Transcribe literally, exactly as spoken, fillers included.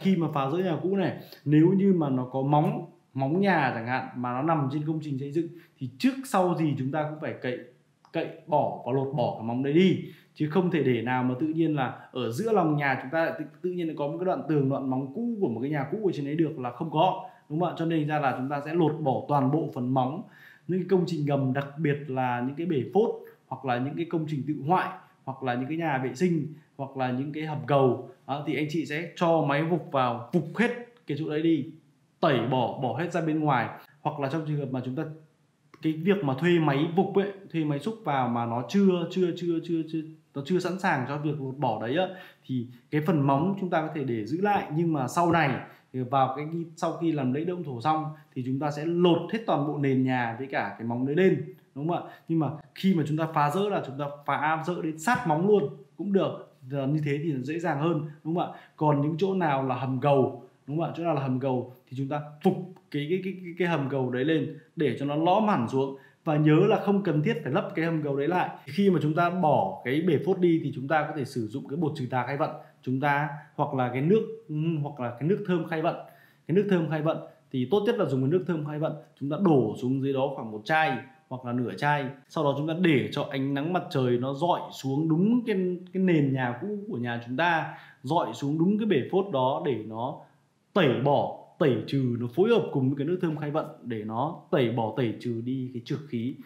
Khi mà phá rỡ nhà cũ này, nếu như mà nó có móng móng nhà chẳng hạn mà nó nằm trên công trình xây dựng thì trước sau gì chúng ta cũng phải cậy cậy bỏ và lột bỏ cái móng đấy đi, chứ không thể để nào mà tự nhiên là ở giữa lòng nhà chúng ta lại tự, tự nhiên có một cái đoạn tường, đoạn móng cũ của một cái nhà cũ ở trên đấy được, là không có, đúng không ạ? Cho nên ra là chúng ta sẽ lột bỏ toàn bộ phần móng. Những cái công trình ngầm, đặc biệt là những cái bể phốt hoặc là những cái công trình tự hoại hoặc là những cái nhà vệ sinh hoặc là những cái hầm cầu đó, thì anh chị sẽ cho máy vục vào, vục hết cái chỗ đấy đi, tẩy bỏ bỏ hết ra bên ngoài. Hoặc là trong trường hợp mà chúng ta cái việc mà thuê máy vục ấy, thuê máy xúc vào mà nó chưa chưa chưa chưa chưa nó chưa sẵn sàng cho việc lột bỏ đấy á, thì cái phần móng chúng ta có thể để giữ lại, nhưng mà sau này thì vào cái sau khi làm lẫy độn thổ xong thì chúng ta sẽ lột hết toàn bộ nền nhà với cả cái móng đấy lên, đúng không ạ? Nhưng mà khi mà chúng ta phá rỡ là chúng ta phá rỡ đến sát móng luôn cũng được, giờ như thế thì nó dễ dàng hơn, đúng không ạ? Còn những chỗ nào là hầm cầu, đúng không ạ? Chỗ nào là hầm cầu thì chúng ta phục cái cái cái cái, cái hầm cầu đấy lên để cho nó lõm hẳn xuống, và nhớ là không cần thiết phải lấp cái hầm cầu đấy lại. Khi mà chúng ta bỏ cái bể phốt đi thì chúng ta có thể sử dụng cái bột trừ tà khai vận chúng ta, hoặc là cái nước hoặc là cái nước thơm khai vận. Cái nước thơm khai vận thì tốt nhất là dùng cái nước thơm khai vận, chúng ta đổ xuống dưới đó khoảng một chai hoặc là nửa chai, sau đó chúng ta để cho ánh nắng mặt trời nó rọi xuống đúng cái cái nền nhà cũ của nhà chúng ta, rọi xuống đúng cái bể phốt đó để nó tẩy bỏ, tẩy trừ, nó phối hợp cùng với cái nước thơm khai vận để nó tẩy bỏ, tẩy trừ đi cái trược khí.